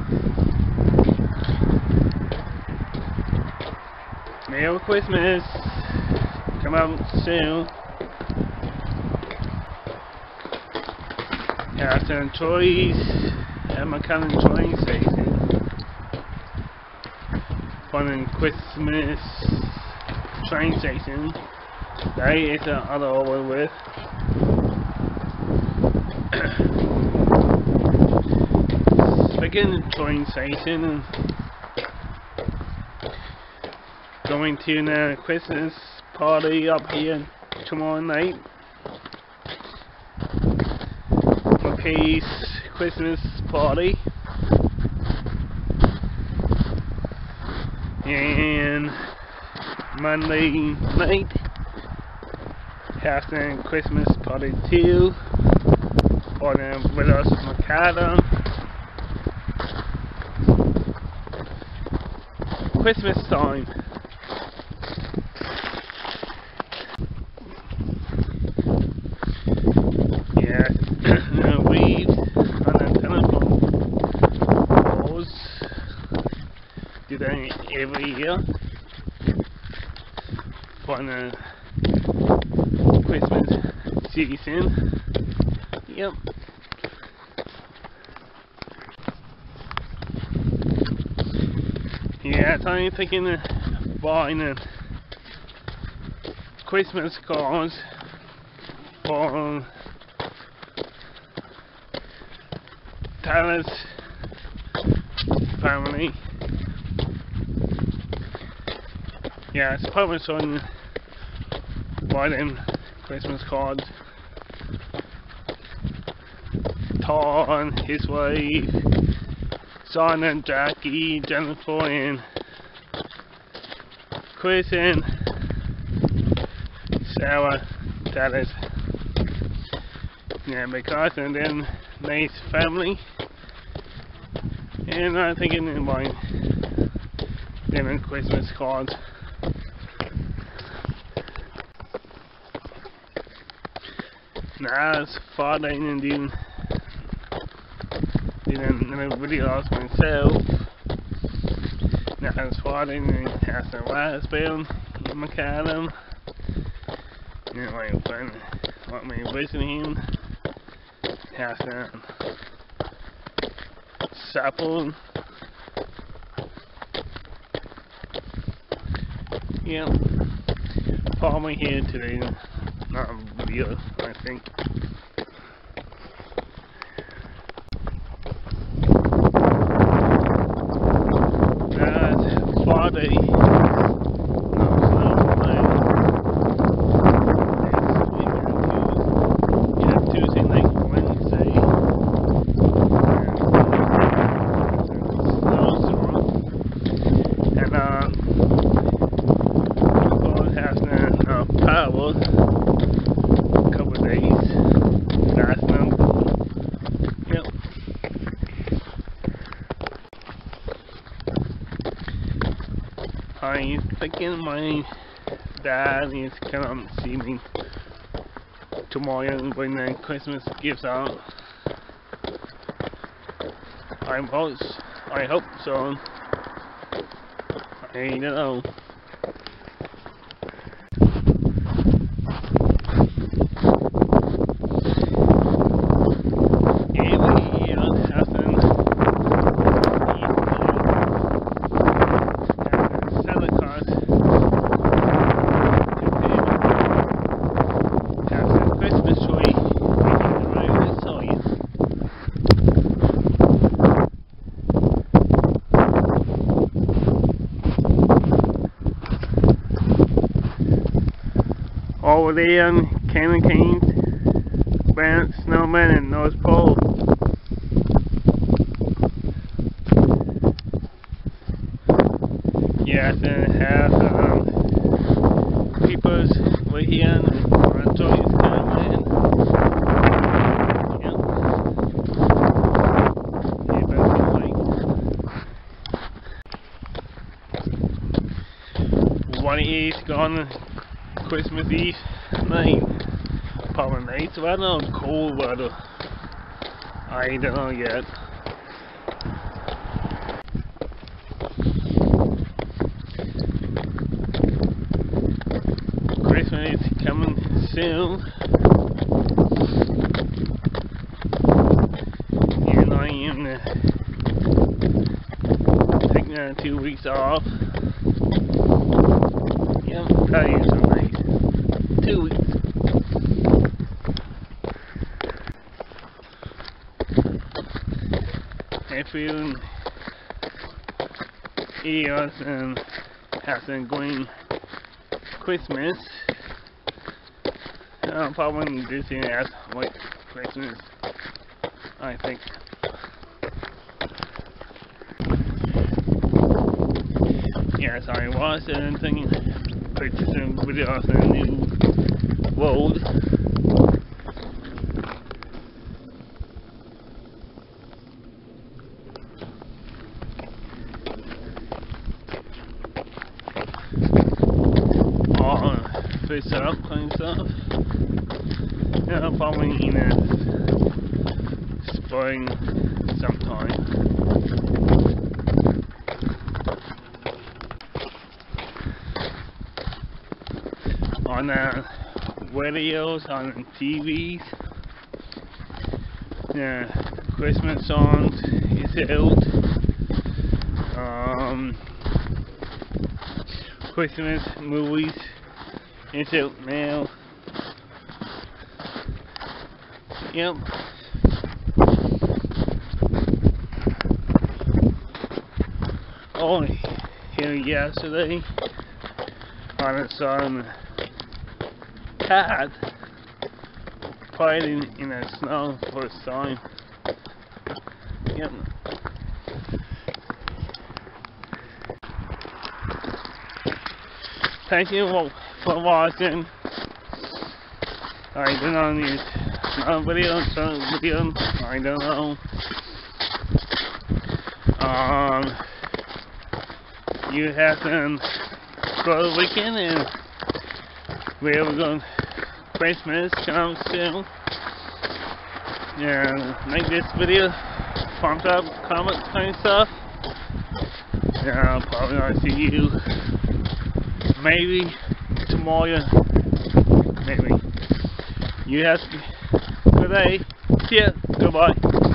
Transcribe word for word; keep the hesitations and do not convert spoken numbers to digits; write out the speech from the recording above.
Merry Christmas! Come out soon. Yeah, some toys and my kind of toy season. Fun and Christmas train station. That is the other over with. Speaking of train station, going to the Christmas party up here tomorrow night. McKay's Christmas party. And Monday night has the Christmas party too. Or the Widows Macadam. Christmas time. Yeah, we on the telephone calls do that every year for the Christmas season. Yep. Yeah, so I'm thinking of buying a Christmas cards for Tyler's family. Yeah, it's probably on buy them Christmas cards. Tom, his wife, Son and Jackie, Jennifer and Chris and Sarah. That is, yeah, because and then nice family. And I'm thinking of buying them in Christmas cards. Now it's Friday and doing doing a video of myself. Now it's Friday and has some raspberry in my column. And my friend want me visiting him. Has some supple. Yeah, probably here today. Not a video, I think. That's Friday. I'm thinking my dad is come see me tomorrow when the Christmas gifts out. I hope, I hope so. I don't know. Over there on Cannon Cane, Band Snowman and North Pole. Yeah, then have um, people's way here and toys coming in. Yep. Yeah, but like one is gone. Christmas Eve night, probably nice weather, cold weather. I don't know yet. yeah, two weeks off. Yep, that is so nice. Two weeks. If you ears and has a green Christmas, uh, probably this year has white Christmas, I think. Yes, I was and thinking pictures and videos of the new world. All fixed up kind of stuff. Yeah, probably in a spring sometime. On uh, radios, on T Vs, yeah, Christmas songs is out. Um, Christmas movies is out now. Yep. Oh, here yesterday, I saw a cat fighting in the snow for the time. Yep. Thank you for, for watching. I don't know these uh, videos, some videos, I don't know. Um, you have to go to the weekend and we're going Christmas comes soon. Yeah, like this video, thumbs up, comments, kind of stuff. Yeah, I'll probably not see you maybe tomorrow. Maybe. You have to good day. See ya. Goodbye.